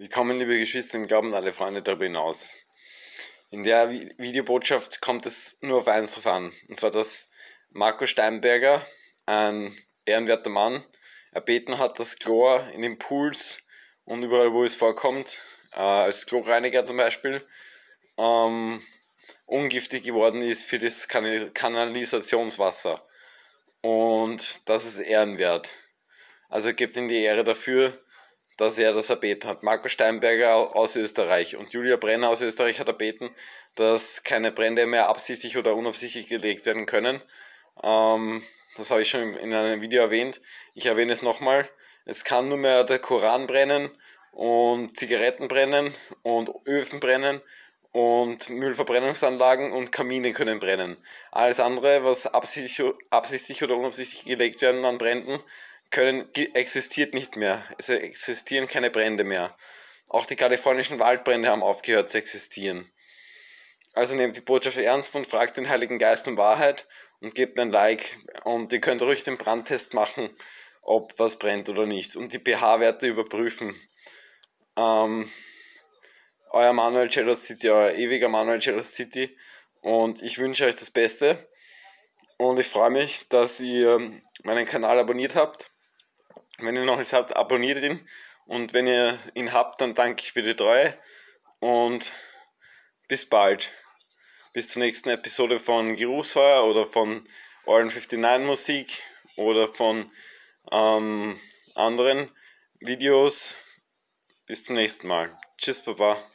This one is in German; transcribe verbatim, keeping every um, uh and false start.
Willkommen, liebe Geschwister im Glauben, alle Freunde darüber hinaus. In der Videobotschaft kommt es nur auf eins drauf an, und zwar, dass Marco Steinberger, ein ehrenwerter Mann, erbeten hat, dass Chlor in den Pools und überall, wo es vorkommt, äh, als Chlorreiniger zum Beispiel, ähm, ungiftig geworden ist für das kan Kanalisationswasser. Und das ist ehrenwert. Also gebt ihm die Ehre dafür, dass er das erbeten hat. Marco Steinberger aus Österreich und Julia Brenner aus Österreich hat erbeten, dass keine Brände mehr absichtlich oder unabsichtlich gelegt werden können. Ähm, das habe ich schon in einem Video erwähnt. Ich erwähne es nochmal. Es kann nur mehr der Koran brennen und Zigaretten brennen und Öfen brennen und Müllverbrennungsanlagen und Kamine können brennen. Alles andere, was absichtlich, absichtlich oder unabsichtlich gelegt werden an Bränden, können, existiert nicht mehr. Es existieren keine Brände mehr. Auch die kalifornischen Waldbrände haben aufgehört zu existieren. Also nehmt die Botschaft ernst und fragt den Heiligen Geist um Wahrheit und gebt mir ein Like. Und ihr könnt ruhig den Brandtest machen, ob was brennt oder nicht. Und die pH-Werte überprüfen. Ähm, euer Manuel Cello City, euer ewiger Manuel Cello City. Und ich wünsche euch das Beste. Und ich freue mich, dass ihr meinen Kanal abonniert habt. Wenn ihr noch nicht habt, abonniert ihn. Und wenn ihr ihn habt, dann danke ich für die Treue. Und bis bald. Bis zur nächsten Episode von Geruchsfeuer oder von Oren neunundfünfzig Musik oder von ähm, anderen Videos. Bis zum nächsten Mal. Tschüss, Baba.